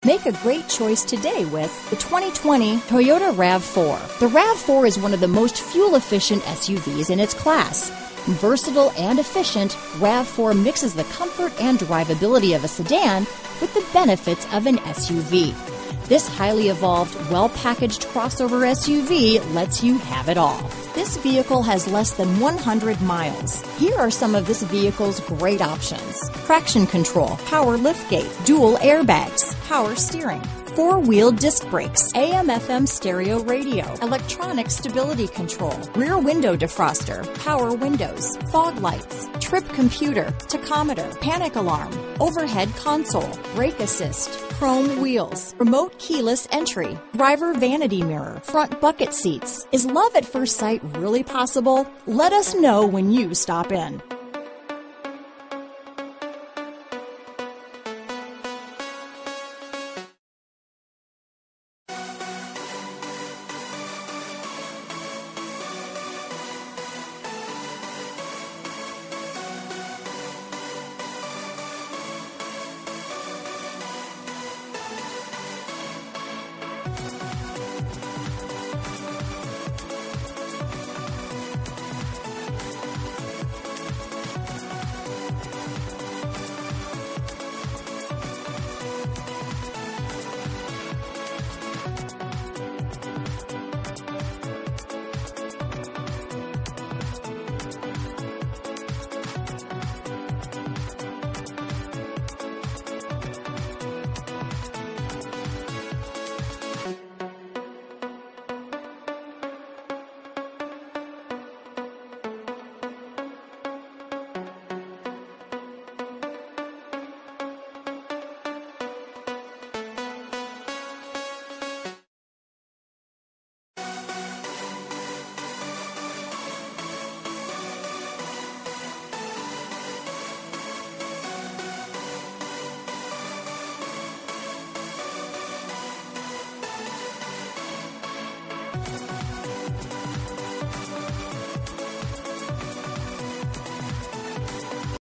Make a great choice today with the 2020 Toyota RAV4. The RAV4 is one of the most fuel-efficient SUVs in its class. Versatile and efficient, RAV4 mixes the comfort and drivability of a sedan with the benefits of an SUV. This highly evolved, well-packaged crossover SUV lets you have it all. This vehicle has less than 100 miles. Here are some of this vehicle's great options: traction control, power liftgate, dual airbags, power steering, four-wheel disc brakes, AM/FM stereo radio, electronic stability control, rear window defroster, power windows, fog lights, trip computer, tachometer, panic alarm, overhead console, brake assist, chrome wheels, remote keyless entry, driver vanity mirror, front bucket seats. Is love at first sight really possible? Let us know when you stop in.